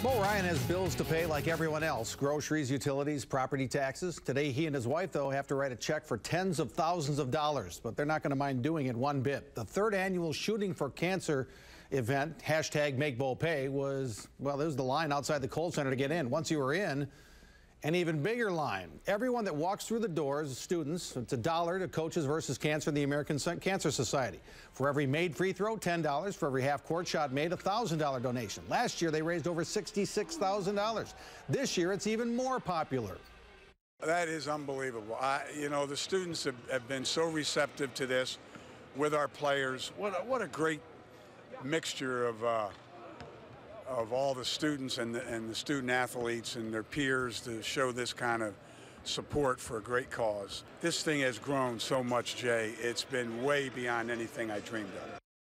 Well, Ryan has bills to pay like everyone else. Groceries, utilities, property taxes. Today, he and his wife, though, have to write a check for tens of thousands of dollars, but they're not going to mind doing it one bit. The third annual Shooting for Cancer event, #MakeBoldPay, was, well, there was the line outside the Kohl Center to get in. Once you were in, an even bigger line. Everyone that walks through the doors, students, it's $1 to Coaches versus Cancer in the American Cancer Society. For every made free throw, $10. For every half-court shot made, a $1,000 donation. Last year, they raised over $66,000. This year, it's even more popular. That is unbelievable. You know, the students have been so receptive to this with our players. What a great mixture of all the students and the student athletes and their peers to show this kind of support for a great cause. This thing has grown so much, Jay. It's been way beyond anything I dreamed of.